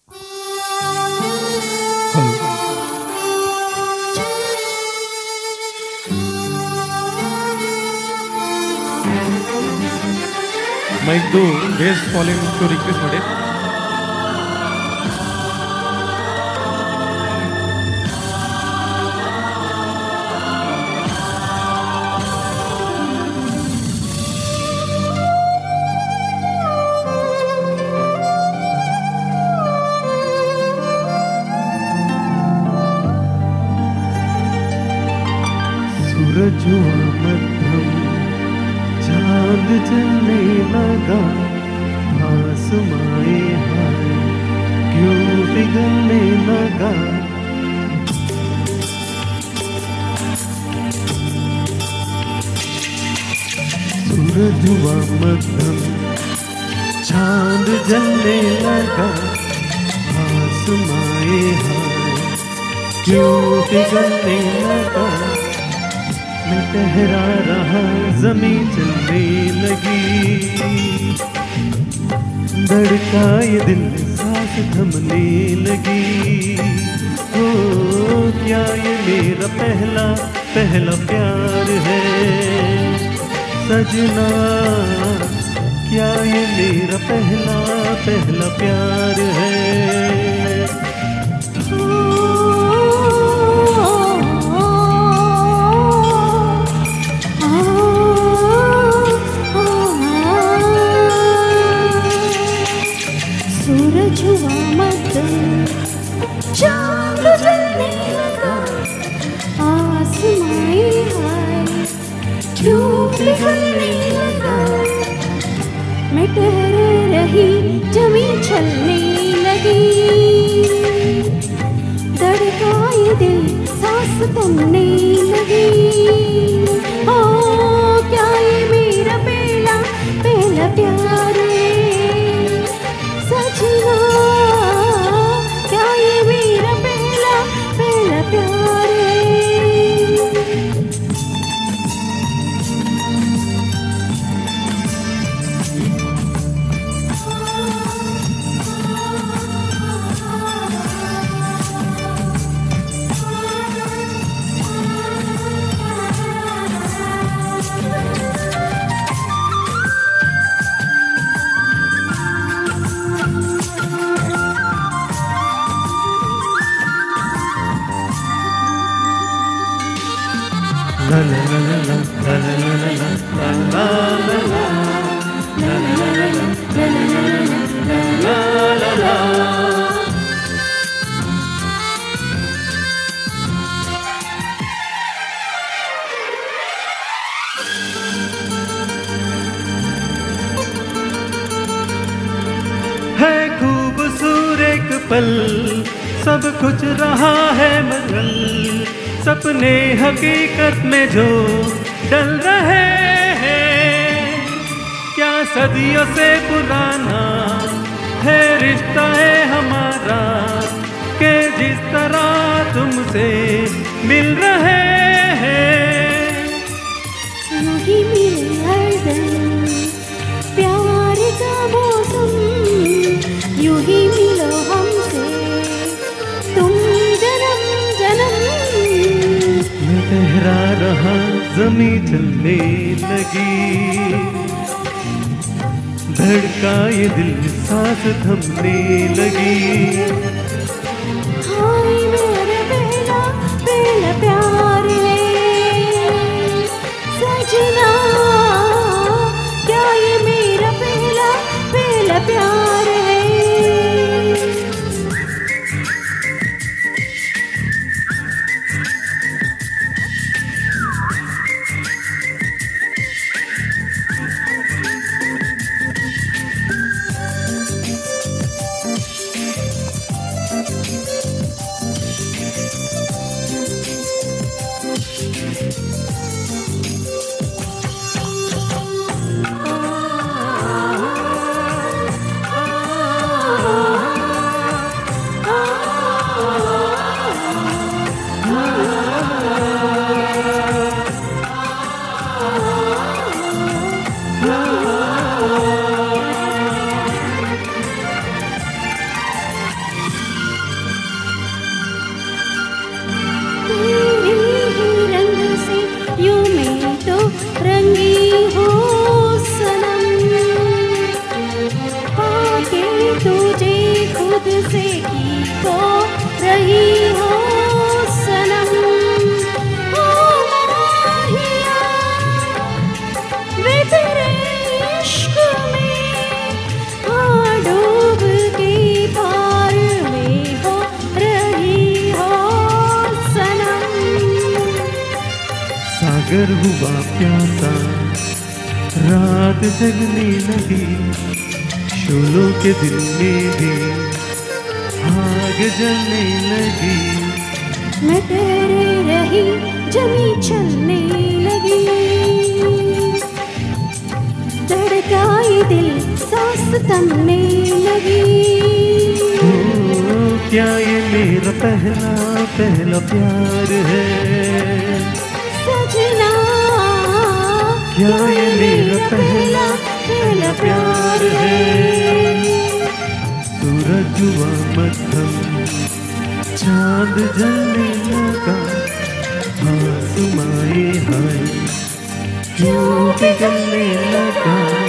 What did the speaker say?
Hello. माइक दो best following को रिक्वेस्ट ಮಾಡಿ सूरज हुआ मध्यम चांद जलने लगा आसमाए हाय क्यों पिघलने लगा सूरज हुआ मध्यम चांद जलने लगा आसमाए हाय क्यों पिघलने लगा मैं ठहरा रहा ज़मीं चलने लगी धड़का ये दिल सांस थमने लगी ओ क्या ये मेरा पहला पहला प्यार है सजना क्या ये मेरा पहला पहला प्यार है सूरज हुआ मध्यम चांद जलने लगा आसमाए हाय क्यों पिघलने लगा मैं ठहरे रही जमीन चलने लगी धड़का ये दिल सांस थमने लगी ओ क्या ये मेरा पहला पहला प्यार है सजना क्या ये मेरा पहला पहला प्यार है La la la la la la la la la la la la la la है खूबसूरत एक पल सब कुछ रहा है मगल सपने हकीकत में जो डल रहे हैं क्या सदियों से पुराना है रिश्ता है हमारा कि जिस तरह तुमसे मिल रहे हैं यूं ही मिले हर दिन प्यार का मौसम यूं ही मिलो हमसे तुम जन्म जन्म मैं ठहरा रहा ज़मीं चलने लगी धड़का ये दिल सांस थमने लगी हाय मेरा पहला पहला प्यार है सजना क्या ये मेरा पहला पहला प्यार है सागर हुआ प्यासा, रात जगने लगी, शोलों के दिल में भी आग जलने लगी। मैं तेरे रही जमी चलने लगी, धड़काई दिल सांस थमने लगी। क्या ये मेरा पहला पहला प्यार है सजना, क्या ये मेरा पहला पहला प्यार है। सूरज हुआ मध्यम, चांद जलने लगा, आसमाए हाय क्यों पिघलने लगा।